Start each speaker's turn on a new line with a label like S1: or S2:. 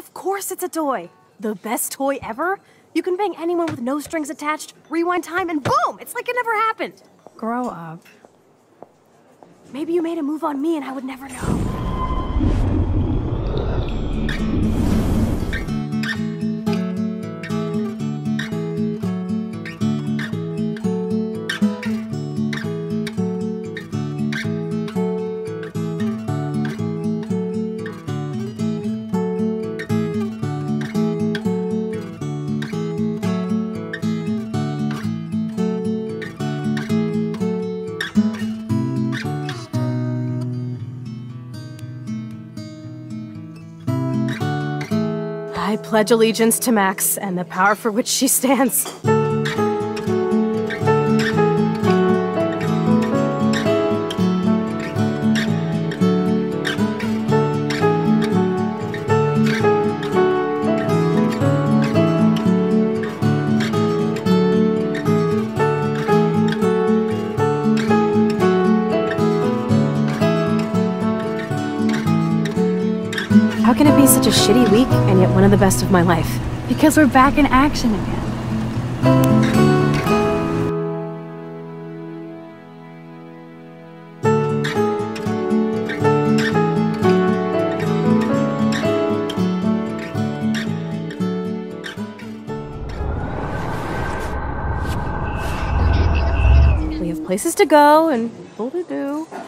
S1: Of course it's a toy. The best toy ever? You can bang anyone with no strings attached, rewind time, and boom! It's like it never happened.
S2: Grow up.
S1: Maybe you made a move on me and I would never know. I pledge allegiance to Max and the power for which she stands. How can it be such a shitty week and yet one of the best of my life?
S2: Because we're back in action again.
S1: We have places to go and people to do.